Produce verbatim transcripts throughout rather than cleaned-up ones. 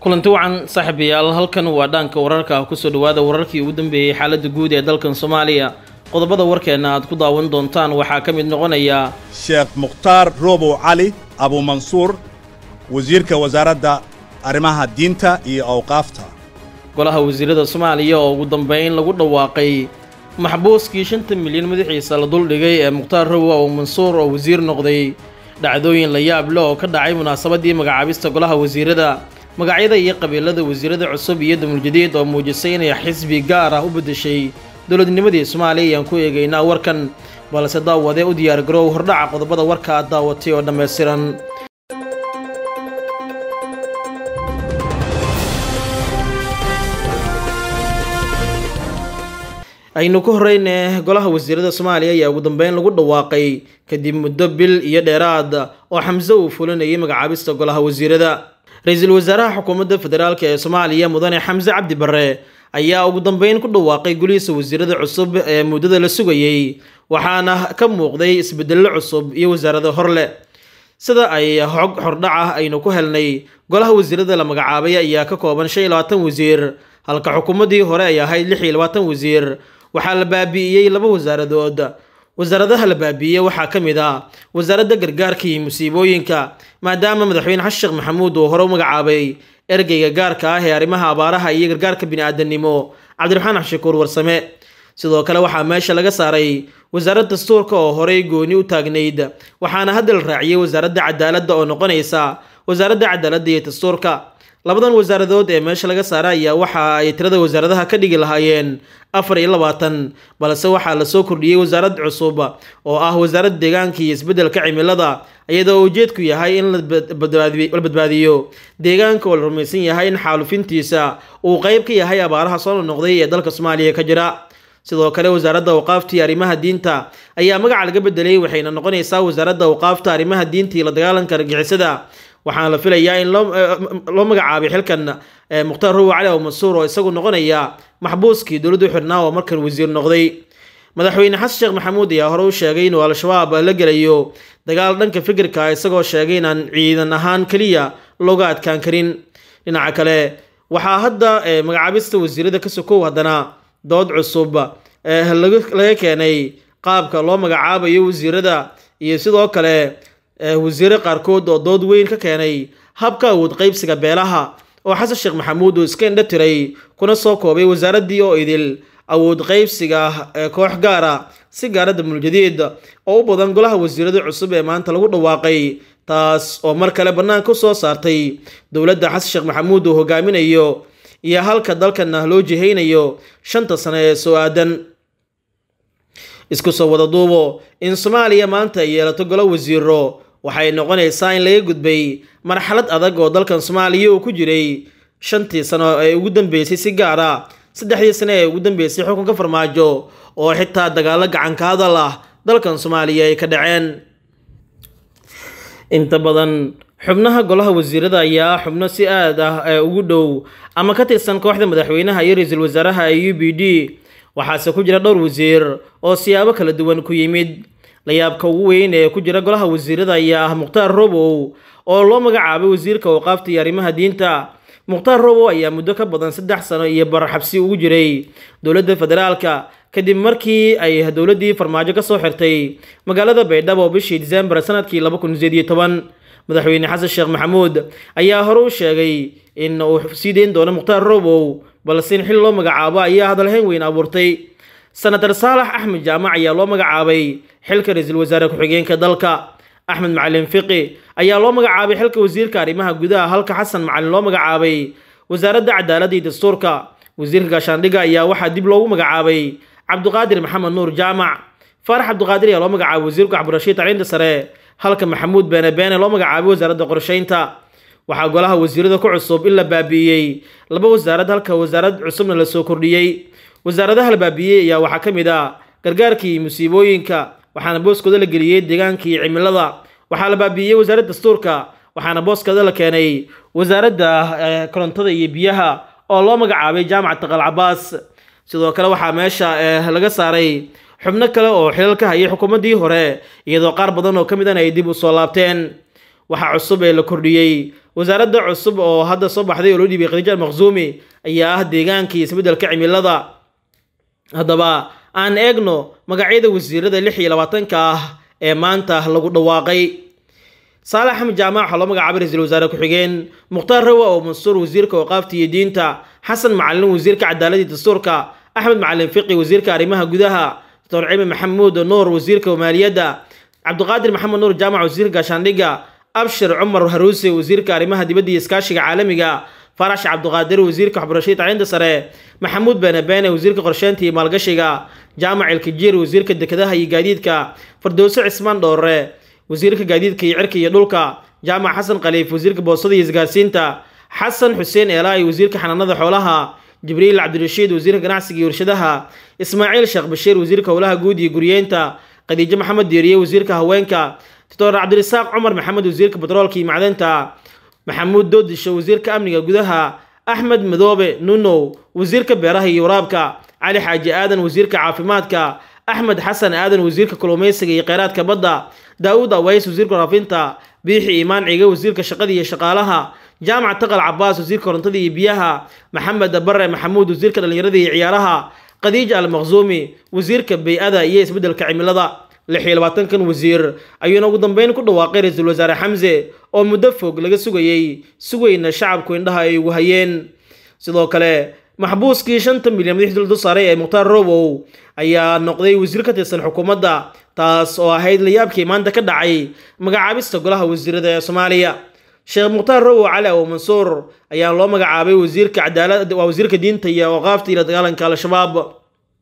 kulanti wacan saaxiibayaal halkan waa dhaanka wararka ku soo dhawaada wararkii ugu dambeeyay xaaladda guud ee dalkan Soomaaliya qodobada warkeena aad ku daawan doontaan waxaa ka mid noqonaya Sheekh Mukhtaar Robo Ali Abu Mansuur wasiirka wasaaradda arrimaha diinta iyo awqaafta golaha wasiirada Soomaaliya oo ugu dambeyn lagu dhawaaqay maxbuuskii shanta milyan madaxiisa la dul dhigay ee Mukhtaar Robo Abu Mansuur oo wasiir noqday dhacdooyin la yaab leh oo ka dhacay munaasabadii magacaabista golaha wasiirada magacyada iyo qabiilada wasiirada cusub iyo damuljadeed oo muujisay inay xisbi gaar ah u bedeshay dowladnimadii Soomaaliya aan ku eegaynaa warkan balse daawade u diyaar garow hordhaca qodobada warka aad daawatay oo dhameystiran aynu ku horeynaa golaha wasiirada Soomaaliya ayaa ugu dambeyn lagu dhawaaqay kadib muddo bil iyo dheeraad oo Xamza uu fulinayay magacaabista golaha wasiirada ra'iisul wasaaraha xukuumadda federaalka ee Soomaaliya mudane Xamza Cabdi Barre ayaa ugu dambeyn ku dhawaaqay golihiisa wasiirada cusub ee muddada la sugayay waxaana ka muuqday isbedello cusub iyo wasaarado horle sida ay xog hordhac ah aynu ku helnay golaha wasiirada la magacaabay ayaa ka kooban shan iyo labaatan wasiir halka xukuumaddii hore ay ahayd lix iyo labaatan wasiir waxaa la baabi'iyay laba wasaaradood wasaaradaha la baabi'iyay waxaa ka mid ah wasaaradda gargaarka iyo musiibooyinka maadaama madaxweyne xasan sheekh maxamuud uu hore u magacaabay ergeyga gaarka ah ee arrimaha abaaraha iyo gargaarka bini'aadanimo cabdiraxmaan xashakuur warsame sidoo kale waxaa meesha laga saaray wasaaradda dastuurka oo horey gooni u taagnayd waxaana hadda la raaciyay wasaaradda cadaaladda oo noqonaysa wasaaradda cadaaladda iyo dastuurka labadan wasaaradood ee meesha laga saaray ayaa waxa ay tirada wasaaradaha ka dhigi lahaayeen afar iyo labaatan balse waxaa la soo kordhiyay wasaarad cusub oo ah wasaaradda deegaanka iyo isbeddelka cimilada iyadoo ujeedku yahay in la badbaadiyo deegaanka oo la rumaysan yahay in xaalufintiisa uu qayb ka yahay abaaraha soo noqday ee dalka Soomaaliya ka jira sidoo kale wasaaradda awqaafta iyo arrimaha diinta ayaa magaca laga bedelay waxayna noqonaysaa wasaaradda awqaafta arrimaha diinta iyo la dagaalanka argagixisada waxaan la filayaa in loo loo magacaabay xilkan Mukhtaar Robo Ali Abu Mansuur oo isagu noqonaya maxbuuskii dowladda xirnaa oo markan wasiir noqday madaxweyne xasan sheekh maxamuud ayaa hore u sheegay in al-shabaab la galayo dagaal dhanka fikirka isagoo sheegay in aan ciidan ahaan kaliya looga adkaan karin dhinaca kale waxaa hadda magacaabista wasiirada ka sokow haddana dood cusub ee laga keenay qaabka loo magacaabayo wasiirada iyo sidoo kale wasiirada qaarkood oo dood weyn ka keenay habka awood qaybsiga beelaha oo xasan sheekh maxamuud uu iska indha tiray kuna soo koobay wasaaradii oo idil awood qaybsiga koox gaar ah si gaaradda muljadeed oo u badan golaha wasiirada cusub ee maanta lagu dhawaaqay taas oo mar kale banaanka ku soo saartay dowladda xasan sheekh maxamuud uu hogaaminayo iyo halka dalkana loo jihaynayo shanta sano ee soo aadan isku soo wada duubo in Soomaaliya maanta ay yeelato golo wasiiro waxay noqonaysaa in laga gudbay marxalad adag oo dalkan Soomaaliya uu ku jiray shantii sano ee ugu dambeysay si gaar ah saddexdii sano ee ugu dambeysay xukunka farmaajo oo xitaa dagaalo gacan ka hadal ah dalkan Soomaaliya ay ka dhaceen inta badan xubnaha golaha wasiirada ayaa xubno si aad ah ugu dhow ama ka tirsan kooxda madaxweynaha iyo ra'iisul wasaaraha U P D waxaase ku jira dhowr wasiir oo siyaabo kala duwan ku yimid la yaabka ugu weyn ee ku jira golaha wasiirada ayaa ah Mukhtaar Robo oo loo magacaabay wasiirka awqaafta iyo arrimaha diinta Mukhtaar Robo ayaa muddo ka badan saddex sano iyo bar xabsi ugu jiray dowladda federaalka kadib markii ay dowladdii farmaajo ka soo xirtay magaalada Baydhabo bishii December sanadkii laba kun iyo siddeed iyo toban madaxweyne xasan sheekh maxamuud ayaa hore u sheegay in uu siideyn doono Mukhtaar Robo balse in xil loo magacaabo ayaa hadalhayn weyn abuurtay senator Saalax Axmed Jaamac ayaa loo magacaabay xilka ra'iisul wasaare ku-xigeenka dalka Axmed Macalin Fiqi ayaa loo magacaabay xilka wasiirka arrimaha gudaha halka Xasan Macalin loo magacaabay wasaaradda cadaaladda iyo dastuurka wasiirka gaashaandhigga ayaa waxaa dib loogu magacaabay Cabdiqaadir Maxamed Nuur Jaamac Faarax Cabdiqaadir ayaa loo magacaabay wasiirka waxbarashada tacliinta sare halka Maxamuud Beene Beene loo magacaabay wasaaradda qorsheynta waxaa golaha wasiirada ku cusub in la baabi'iyay laba wasaarad halka wasaarad cusubna la soo kordhiyay wasaaradaha la baabi'iyay ayaa waxaa ka mid ah gargaarka iyo musiibooyinka waxaana booskooda la geliyay deegaanka iyo cimilada waxaa la baabi'iyay wasaaradda dastuurka waxaana booskooda la keenay wasaaradda korontada iyo biyaha oo loo magacaabay Jaamac Taqal Cabaas sidoo kale waxaa meesha laga saaray xubno kale oo xilal ka hayay xukuumaddii hore iyadoo qaar badan oo ka mid ah ay dib u soo laabteen waxa cusub ee la kordhiyay wasaaradda cusub oo hadda soo baxday oo loo dhiibay Khadija Al-Makhzumi ayaa ah deegaanka iyo isbeddelka cimilada. haddaba aan eegno magacyada wasiirada lix iyo labaatanka ah ee maanta lagu dhawaaqay. Saalax Axmed Jaamac waxaa loo magacaabay ra'iisul wasaare ku-xigeen, Mukhtaar Rawa oo Mansuur wasiirka waqaafta iyo diinta, Xasan Macalin wasiirka cadaaladda iyo dastuurka, Axmed Macalin Fiqi wasiirka arrimaha gudaha, Dr. Ciime Maxamuud Nuur wasiirka maaliyadda, Cabdiqaadir Maxamed Nuur Jaamac wasiirka gaashaandhigga, Abshir Cumar Haruuse wasiirka arrimaha dibadda iyo iskaashiga caalamiga, Farash Cabdiqaadir wasiirka waxbarashada tacliinta sare, Maxamuud Beene Beene wasiirka qorsheynta iyo maalgashiga, Jaamac Elkijiir wasiirka dekedaha iyo gaadiidka, Firdowsi Cismaan Dhoore wasiirka gaadiidka iyo cirka iyo dhulka, Jaamac Xasan Khaliif wasiirka boostada iyo isgaarsiinta, Xasan Xuseen Eelaay wasiirka xanaanada xoolaha, Jibriil Cabdirashiid wasiirka ganacsiga iyo warshadaha, Ismaaciil Sheekh Bashiir wasiirka howlaha guud iyo guryeynta, Khadiija Maxamed Diiriye wasiirka haweenka, Doctor Cabdirasaaq Cumar Maxamed wasiirka batroolka iyo macdanta, Maxamuud Doodisho wasiirka amniga gudaha, Axmed Madoobe Nuno wasiirka beeraha iyo waraabka, Cali Xaaji Aadan wasiirka caafimaadka, Axmed Xasan Aadan wasiirka kalluumeysiga iyo kheyraadka badda, Daawud Aways wasiirka warfaafinta, Biixi Imaan Ciige wasiirka shaqada iyo shaqaalaha, Jaamac Taqal Cabbaas wasiirka korontada iyo biyaha, Maxamed Barre Maxamuud wasiirka dhalinyarada iyo ciyaaraha, Khadija Al-Makhzumi wasiirka bay'ada iyo isbeddelka cimilada. lix iyo labaatankan wasiir ayuuna ugu dambeyn ku dhawaaqay ra'iisul wasaare Xamse oo muddo fog laga sugayay sugayna shacabku indhaha ay ugu hayeen. sidoo kale maxbuuskii shanta milyan madaxda dowladda sare ee Mukhtaar Robow ayaa noqday wasiir ka tirsan xukuumadda, taas oo ahayd la yaabkii maanta ka dhacay magacaabista golaha wasiirada ee Soomaaliya. Sheekh Mukhtaar Robow Cali oo Mansuur ayaa loo magacaabay wasiirka cadaaladda waa wasiirka diinta iyo waqaafta iyo dagaalanka Al-Shabaab.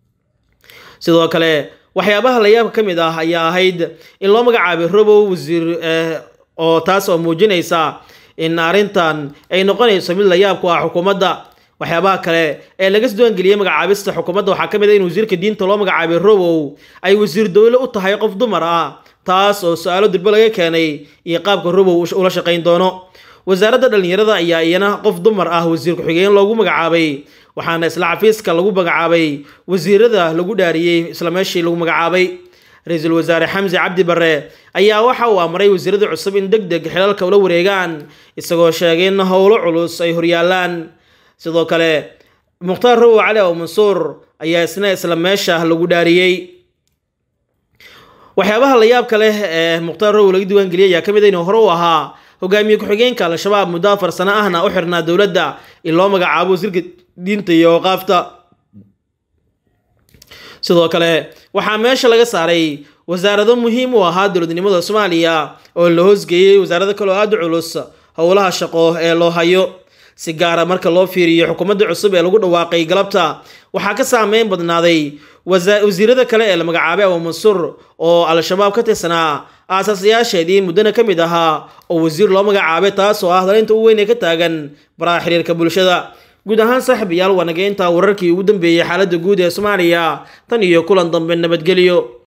sidoo kale waxyaabaha la yaabka ka mid ah ayaa ahayd in loo magacaabay Robow wasiir oo taas oo muujinaysa in arrintan ay noqonayso mid la yaab ku ah xukuumadda. waxyaabaha kale ee laga soo geliyay magacaabista xukuumadda waxaa ka mid ah in wasiirka diinta loo magacaabay Robow ay wasiir dawle u tahay qof dumar ah, taas oo su'aalo dirba laga keenay iyo qaabka Robow ula shaqayn doono. wasaaradda dhalinyarada ayaa iyana qof dumar ah wasiir ku-xigeen loogu magacaabay, waxaana isla xafiiska lagu magacaabay wasiirada lagu dhaariyay isla meeshii lagu magacaabay. ra'iisul wasaare Xamse Cabdi Barre ayaa waxa uu amray wasiirada cusub in degdeg xilalka ula wareegaan, isagoo sheegay in howlo culus ay horyaalaan. sidoo kale Mukhtaar Robow Cali oo Mansuur ayaa isna isla meesha lagu dhaariyay. waxyaabaha la yaabka leh ee Mukhtaar Robow laga diiwaan geliyay ayaa ka mid ah inuu hore u ahaa hogaamiye ku-xigeenka Al-Shabaab muddo afar sano ahna u xirnaa dowladda in loo magacaabo wasiirka diinta iyo waqaafta. sidoo kale waxaa meesha laga saaray wasaarado muhiim u ahaa dowladnimada Soomaaliya oo la hoosgeeyay wasaarado kale oo aad u culus howlaha shaqo ee loo hayo. si gaar ah marka loo fiiriyo xukuumadda cusub ee lagu dhawaaqay galabta, waxaa ka saameyn badnaaday wasiirada kale ee la magacaabay oo Mansuur oo Al-Shabaab ka tirsanaa aasaasiyaasheedii muddana ka mid ahaa oo wasiir loo magacaabay, taas oo ah dalinta ugu weyn ee ka taagan baraha xiriirka bulshada. guud ahaan saaxiibayaal waa naga intaa wararkii ugu dambeeyay xaaladda guud ee Soomaaliya, tan iyo kulan dambe nabadgelyo.